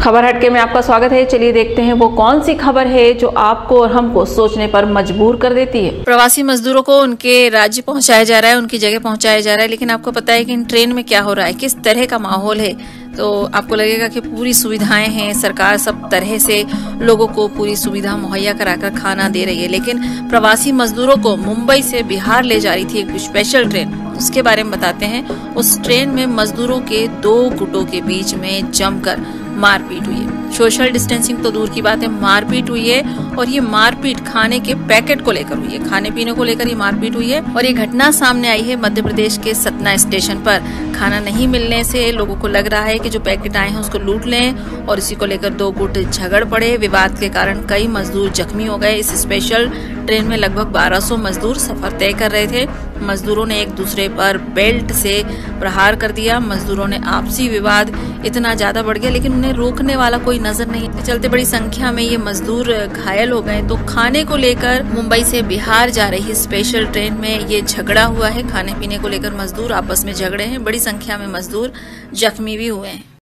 खबर हटके में आपका स्वागत है। चलिए देखते हैं वो कौन सी खबर है जो आपको और हमको सोचने पर मजबूर कर देती है। प्रवासी मजदूरों को उनके राज्य पहुंचाया जा रहा है, उनकी जगह पहुंचाया जा रहा है, लेकिन आपको पता है कि इन ट्रेन में क्या हो रहा है, किस तरह का माहौल है। तो आपको लगेगा कि पूरी सुविधाएं हैं, सरकार सब तरह से लोगों को पूरी सुविधा मुहैया कराकर खाना दे रही है, लेकिन प्रवासी मजदूरों को मुंबई से बिहार ले जा रही थी एक स्पेशल ट्रेन। उसके बारे में बताते हैं। उस ट्रेन में मजदूरों के दो गुटों के बीच में जमकर मारपीट हुई है। सोशल डिस्टेंसिंग तो दूर की बात है, मारपीट हुई है। और ये मारपीट खाने के पैकेट को लेकर हुई है, खाने पीने को लेकर ये मारपीट हुई है। और ये घटना सामने आई है मध्य प्रदेश के सतना स्टेशन पर। खाना नहीं मिलने से लोगों को लग रहा है कि जो पैकेट आए हैं उसको लूट लें, और इसी को लेकर दो गुट झगड़ पड़े। विवाद के कारण कई मजदूर जख्मी हो गए। इस स्पेशल ट्रेन में लगभग 1200 मजदूर सफर तय कर रहे थे। मजदूरों ने एक दूसरे पर बेल्ट से प्रहार कर दिया। मजदूरों ने आपसी विवाद इतना ज्यादा बढ़ गया, लेकिन उन्हें रोकने वाला कोई नजर नहीं। चलते बड़ी संख्या में ये मजदूर घायल हो गए। तो खाने को लेकर मुंबई से बिहार जा रही स्पेशल ट्रेन में ये झगड़ा हुआ है। खाने पीने को लेकर मजदूर आपस में झगड़े हैं। बड़ी संख्या में मजदूर जख्मी भी हुए हैं।